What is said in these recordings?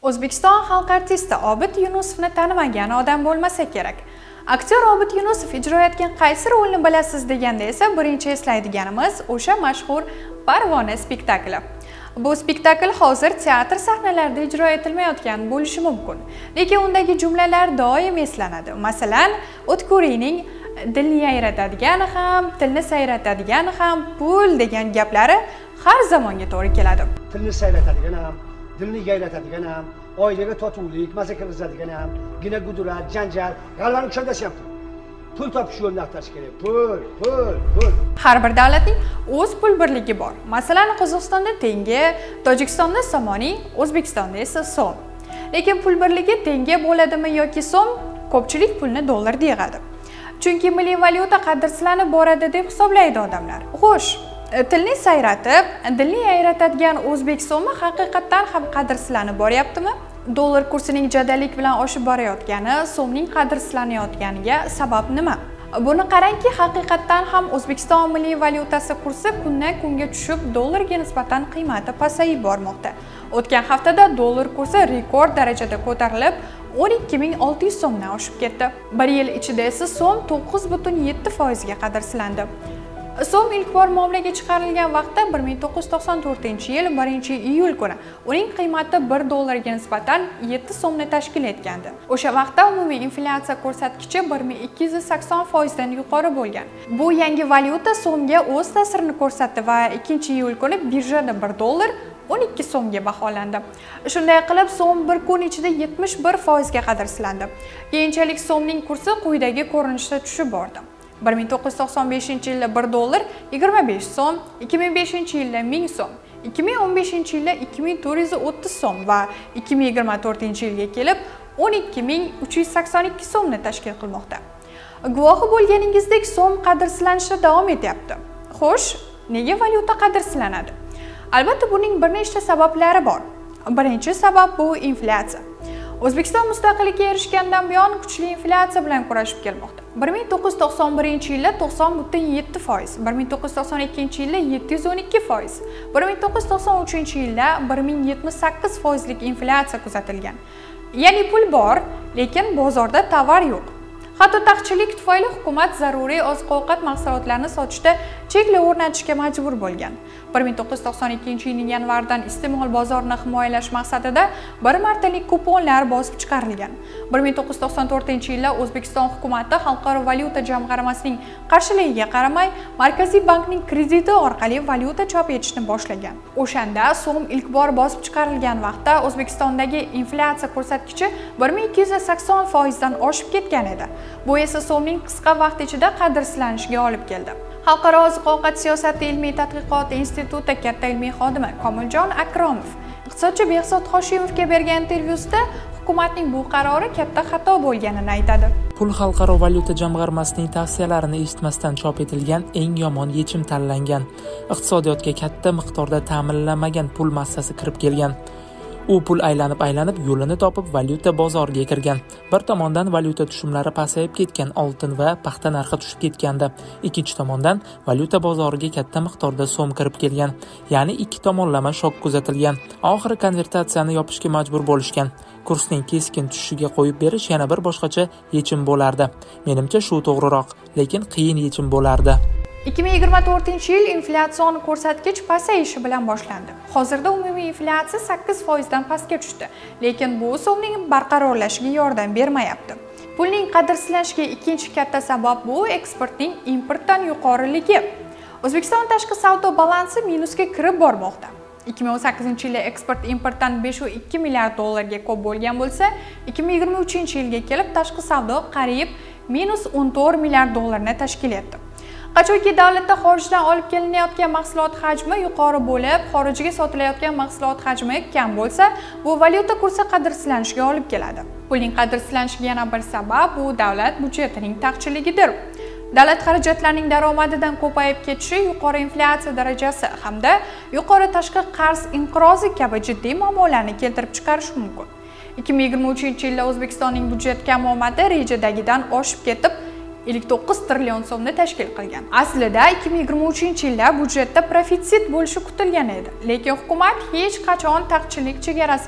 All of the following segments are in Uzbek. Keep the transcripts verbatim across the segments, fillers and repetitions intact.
O'zbekiston xalq artisti Obid Yunusovni tanimagan odam bo'lmasa kerak. Aktyor Obid Yunusov ijro etgan qaysi rolni bilasiz deganda esa birinchi eslaydiganimiz o'sha mashhur Parvona spektakli. Bu spektakl hozir teatr sahnalarida ijro etilmayotgan bo'lishi mumkin, lekin undagi jumlalar doim eslanadi. Masalan, O'tkurining dilni yayratigani ham, tilni sayratigani ham pul degan gaplari har zamonga to'g'ri keladi. Tilni sayratigani ham, dilni yayratadigan ham, oilaga totuvlik, maza kirgizadigan ham, gina gudurat, janjal, g'alvani chandashyapti. Pul topish yo'lini axtarish kerak. Pul, pul, pul. Har bir davlatning o'z pul birligi bor. Masalan, Qozog'istonda tenge, Tojikistonda somoniy, O'zbekistonda esa so'm. Lekin pul birligi tenge bo'ladimi yoki so'm? Ko'pchilik pulni dollarda yig'adi. Chunki milliy valyuta qadrsizlanib boradi deb hisoblaydi odamlar. Xo'sh, tilni sayratib, dilni yayratadigan o'zbek so'mi haqiqatan ham qadrsizlanib boryaptimi? Dollar kursining jadallik bilan oshib borayotgani, so'mning qadrsizlanayotganiga sabab nima? Buni qarangki, haqiqatan ham O'zbekiston milliy valyutasi kursi kundan kunga tushib, dollarga nisbatan qiymati pasayib bormoqda. O'tgan haftada dollar kursi rekord darajada ko'tarilib, o'n ikki ming olti yuz so'mdan oshib ketdi. Bir yil ichida esa so'm to'qqiz butun yetti foiz ga qadrsizlandi. So'm ilk bor muomalaga chiqarilgan vaqtda bir ming to'qqiz yuz to'qson to'rtinchi yil birinchi iyul kuni uning qiymati bir dollarga nisbatan yetti so'mni tashkil etgandi. O'sha vaqtda umumiy inflyatsiya ko'rsatkichi bir ming ikki yuz sakson foiz dan yuqori bo'lgan. Bu yangi valyuta so'mga o'z ta'sirini ko'rsatdi va ikkinchi iyul kuni birjada bir dollar o'n ikki so'mga baholandi. Shunday qilib, so'm bir kun ichida yetmish bir foiz ga qadrsizlandi. Keyinchalik so'mning kursi quyidagi ko'rinishda tushib bordi. bir ming to'qqiz yuz to'qson beshinchi yilda bir dollar yigirma besh so'm, ikki ming beshinchi yilda ming so'm, ikki ming o'n beshinchi yilda ikki ming to'rt yuz o'ttiz so'm va ikki ming yigirma to'rtinchi yilga kelib o'n ikki ming uch yuz sakson ikki so'mni tashkil qilmoqda. Guvohi bo'lganingizdek, so'm qadrsizlanishda davom etyapti. Xo'sh, nega valyuta qadrsizlanadi? Albatta, buning bir nechta sabablari bor. Birinchi sabab bu inflyatsiya. O'zbekiston mustaqillikka erishgandan buyon kuchli inflyatsiya bilan kurashib kelmoqda. bir ming to'qqiz yuz to'qson birinchi yilda to'qson butun yetti foiz, bir ming to'qqiz yuz to'qson ikkinchi yilda yetti yuz o'n ikki foiz, bir ming to'qqiz yuz to'qson uchinchi yilda bir ming yetmish sakkiz foizlik inflyatsiya kuzatilgan. Ya'ni pul bor, lekin bozorda tovar yo'q. Hatto taqchillik tufayli hukumat zaruriy oziq-ovqat mahsulotlarini sotishda cheklov o'rnatishga majbur bo'lgan. bir ming to'qqiz yuz to'qson ikkinchi yilning yanvardan iste'mol bozorini himoyalash maqsadida bir martalik kuponlar bosib chiqarilgan. bir ming to'qqiz yuz to'qson to'rtinchi yilda O'zbekiston hukumati Xalqaro valyuta jamg'armasining qarshiligiga qaramay, Markaziy bankning krediti orqali valyuta chop etishni boshlagan. O'shanda so'm ilk bor bosib chiqarilgan vaqtda O'zbekistondagi inflyatsiya ko'rsatkichi bir ming ikki yuz sakson foiz dan oshib ketgan edi. Bu esa so'mning qisqa vaqt ichida qadrsizlanishiga olib keldi. Xalqaro oziq-ovqat siyosati ilmiy tadqiqot instituti katta ilmiy xodimi Komiljon Akromov iqtisodchi Behzod Hoshimovga bergan intervyusida hukumatning bu qarori katta xato bo'lganini aytadi. Pul Xalqaro valyuta jamg'armasining tavsiyalarini eshitmasdan chop etilgan eng yomon yechim tanlangan. Iqtisodiyotga katta miqdorda ta'minlanmagan pul massasi kirib kelgan. U pul aylanib-aylanib yo'lini topib valyuta bozoriga kirgan. Bir tomondan valyuta tushumlari pasayib ketgan, oltin va paxta narxi tushib ketganda, ikkinchi tomondan valyuta bozoriga katta miqdorda so'm kirib kelgan. Ya'ni ikki tomonlama shok kuzatilgan. Oxiri konvertatsiyani yopishga majbur bo'lishgan. Kursning keskin tushishiga qo'yib berish yana bir boshqacha yechim bo'lardi. Menimcha shu to'g'riroq, lekin qiyin yechim bo'lardi. ikki ming yigirma to'rtinchi yil inflyatsion ko'rsatkich pasayishi bilan boshlandi. Hozirda umumiy inflyatsiya sakkiz foiz dan pastga tushdi, lekin bu so'mning barqarorlashishiga yordam bermayapti. Pulning qadrsizlanishiga ikkinchi katta sabab bu eksportning importdan yuqoriligi. O'zbekiston tashqi savdo balansi minusga kirib bormoqda. ikki ming o'n sakkizinchi yilda eksport importdan besh nuqta ikki milliard dollarga ko'p bo'lgan bo'lsa, ikki ming yigirma uchinchi yilga kelib tashqi savdo qariyb minus o'n to'rt milliard dollarni tashkil etdi. Qachonki davlatda xorijdan olib kelinayotgan mahsulot hajmi yuqori bo'lib, xorijga sotilayotgan mahsulot hajmi kam bo'lsa, bu valyuta kursi qadrsizlanishiga olib keladi. Pulning qadrsizlanishiga yana bir sabab bu davlat budjetining taqchilligidir. Davlat xarajatlarining daromadidan ko'payib ketishi, yuqori inflyatsiya darajasi hamda yuqori tashqi qarz inqirozi kabi jiddiy muammolarni keltirib chiqarishi mumkin. ikki ming yigirma uchinchi yilda O'zbekistonning budjet kamomati rejadagidan oshib ketib, ellik to'qqiz trillion so'mni tashkil qilgan. Aslida ikki ming yigirma uchinchi yilda budjetda profitsit bo'lishi kutilgan edi, lekin hukumat hech qachon taqchillik chegarasini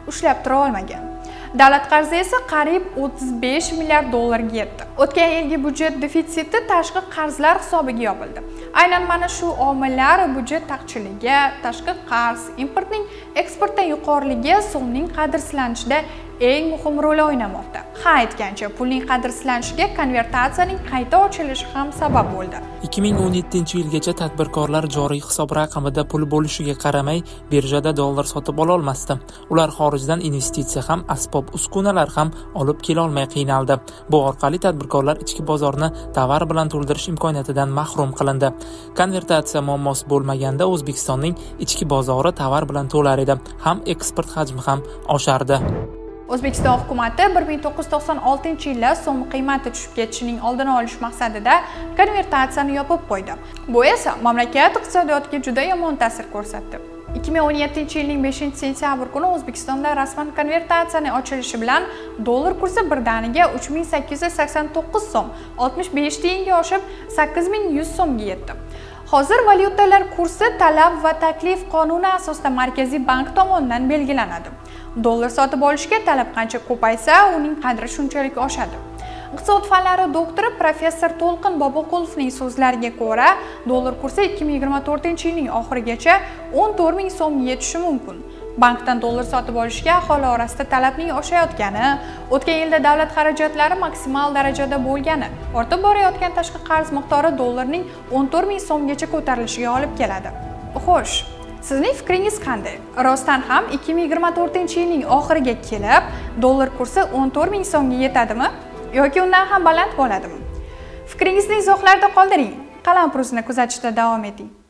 ushlab tura olmagan. Davlat qarzi esa qariyb o'ttiz besh milliard dollarga yetdi. O'tgan yilgi byudjet defitsiti tashqi qarzlar hisobiga yopildi. Aynan mana shu omillar byudjet taqchilligi, tashqi qarz, importning eksportdan yuqoriligi so'mning qadrsizlanishida eng muhim rol o'ynamoqda. Ha aytgancha, pulning qadrsizlanishiga konvertatsiyaning qayta ochilishi ham sabab bo'ldi. ikki ming o'n yettinchi yilgacha tadbirkorlar joriy hisob raqamida pul bo'lishiga qaramay, birjada dollar sotib ola olmasdi. Ular xorijdan investitsiya ham, asbob uskunalar ham olib kela olmay qiynaldi. Bu orqali tadbirkorlar ichki bozorni tovar bilan to'ldirish imkoniyatidan mahrum qilindi. Konvertatsiya muammosi bo'lmaganda O'zbekistonning ichki bozori tovar bilan to'lar edi, ham eksport hajmi ham oshardi. O'zbekiston hukumati bir ming to'qqiz yuz to'qson oltinchi yilda so'm qiymati tushib ketishining oldini olish maqsadida konvertatsiyani yopib qo'ydi. Bu esa mamlakat iqtisodiyotiga juda yomon ta'sir ko'rsatdi. ikki ming o'n yettinchi yilning beshinchi sentyabr kuni O'zbekistonda rasman konvertatsiyaning ochilishi bilan dollar kursi birdaniga uch ming sakkiz yuz sakson to'qqiz so'm oltmish besh tiyinga oshib sakkiz ming yuz so'mga yetdi. Hozir valyutalar kursi talab va taklif qonuni asosida Markaziy bank tomonidan belgilanadi. Dollar sotib olishga talab qancha ko'paysa, uning qadri shunchalik oshadi. Iqtisod fanlari doktori professor To'lqin Boboqulovning so'zlariga ko'ra, dollar kursi ikki ming yigirma to'rtinchi yilning oxirigacha o'n to'rt ming so'mga yetishi mumkin. Bankdan dollar sotib olishga aholi orasida talabning oshayotgani, o'tgan yilda davlat xarajatlari maksimal darajada bo'lgani, ortib borayotgan tashqi qarz miqdori dollarning o'n to'rt ming so'mgacha ko'tarilishiga olib keladi. Xo'sh, sizning fikringiz qanday? Rostdan ham ikki ming yigirma to'rtinchi yilning oxiriga kelib, dollar kursi o'n to'rt ming so'mga yetadimi yoki undan ham baland bo'ladimi? Fikringizni izohlarda qoldiring. Qalampirusni kuzatishda davom eting.